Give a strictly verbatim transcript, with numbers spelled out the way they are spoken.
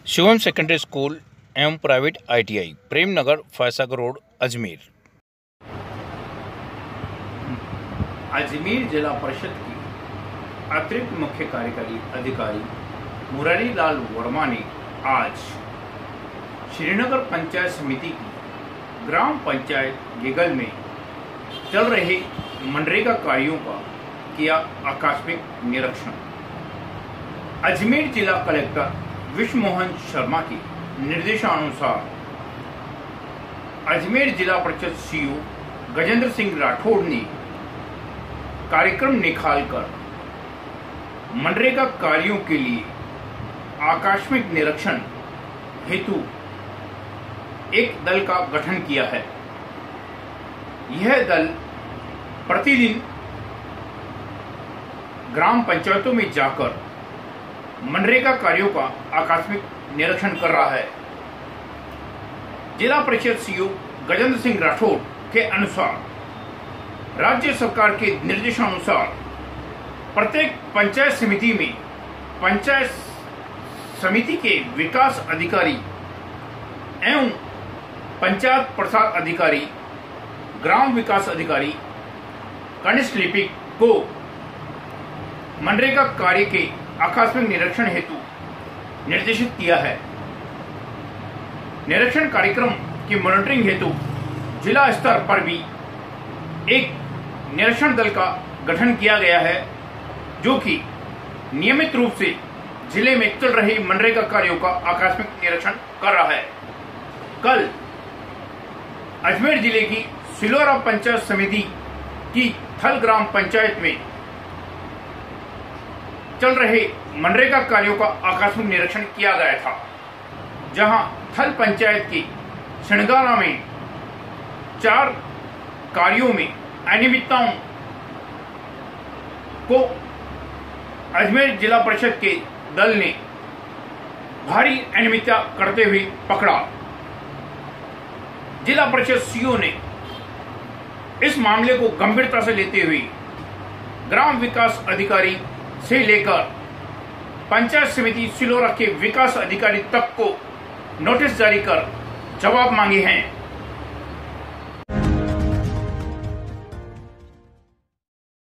Shivam secondary school एवं private ITI, Prem Nagar, Faisagar road, Ajmer. Ajmer जिला परिषद की अतिरिक्त मुख्य कार्यकारी अधिकारी मुरारी लाल वर्मा ने आज श्रीनगर पंचायत समिति की ग्राम पंचायत गेगल में चल रहे मनरेगा कार्यों का किया आकस्मिक निरीक्षण। अजमेर जिला कलेक्टर विश्व मोहन शर्मा के निर्देशानुसार अजमेर जिला परिषद सीईओ गजेंद्र सिंह राठौड़ ने कार्यक्रम निकालकर मनरेगा कार्यों के लिए आकस्मिक निरीक्षण हेतु एक दल का गठन किया है। यह दल प्रतिदिन ग्राम पंचायतों में जाकर मनरेगा कार्यों का आकस्मिक निरीक्षण कर रहा है। जिला परिषद सीईओ गजेंद्र सिंह राठौड़ के अनुसार राज्य सरकार के निर्देशानुसार प्रत्येक पंचायत समिति में पंचायत समिति के विकास अधिकारी एवं पंचायत प्रसार अधिकारी, ग्राम विकास अधिकारी, कनिष्ठ लिपिक को मनरेगा कार्य के आकस्मिक निरीक्षण हेतु निर्देशित किया है। निरीक्षण कार्यक्रम की मॉनिटरिंग हेतु जिला स्तर पर भी एक निरीक्षण दल का गठन किया गया है, जो कि नियमित रूप से जिले में चल रहे मनरेगा कार्यों का आकस्मिक निरीक्षण कर रहा है। कल अजमेर जिले की सिलोरा पंचायत समिति की थल ग्राम पंचायत में चल रहे मनरेगा कार्यों का आकस्मिक निरीक्षण किया गया था, जहां थल पंचायत की सिणगारा में चार कार्यों में अनियमितताओं को अजमेर जिला परिषद के दल ने भारी अनियमितता करते हुए पकड़ा। जिला परिषद सीईओ ने इस मामले को गंभीरता से लेते हुए ग्राम विकास अधिकारी से लेकर पंचायत समिति सिलोरा के विकास अधिकारी तक को नोटिस जारी कर जवाब मांगे हैं।